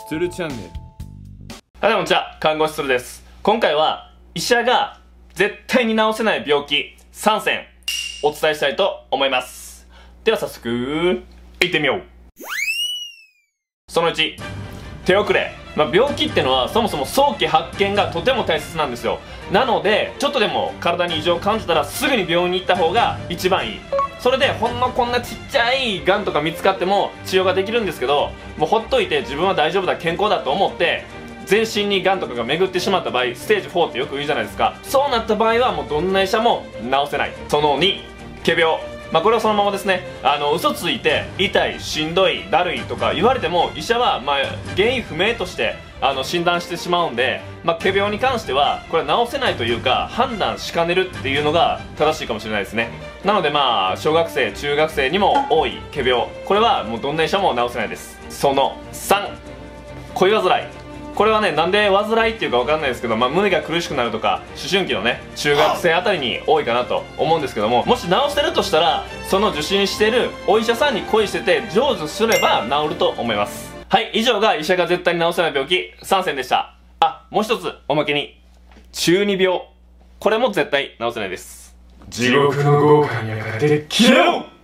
スツルチャンネル。 はい、こんにちは。看護師スツルです。今回は医者が絶対に治せない病気3選お伝えしたいと思います。では早速行ってみよう。その1、手遅れ。病気ってのはそもそも早期発見がとても大切なんですよ。なのでちょっとでも体に異常を感じたらすぐに病院に行った方が一番いい。それでほんのこんなちっちゃいがんとか見つかっても治療ができるんですけど、もうほっといて自分は大丈夫だ、健康だと思って全身にがんとかが巡ってしまった場合、ステージ4ってよく言うじゃないですか。そうなった場合はもうどんな医者も治せない。その2、仮病。これはそのままですね。嘘ついて痛い、しんどい、だるいとか言われても医者は原因不明として診断してしまうんで、仮病に関してはこれは治せないというか判断しかねるっていうのが正しいかもしれないですね。なので小学生中学生にも多い仮病、これはもうどんな医者も治せないです。その3、恋煩い。これはね、なんで煩いっていうか分かんないですけど、胸が苦しくなるとか思春期のね中学生あたりに多いかなと思うんですけども、もし治してるとしたらその受診してるお医者さんに恋してて成就すれば治ると思います。はい、以上が医者が絶対に治せない病気3選でした。もう一つおまけに中二病。これも絶対治せないです。 地獄の豪華にやがて消えろ。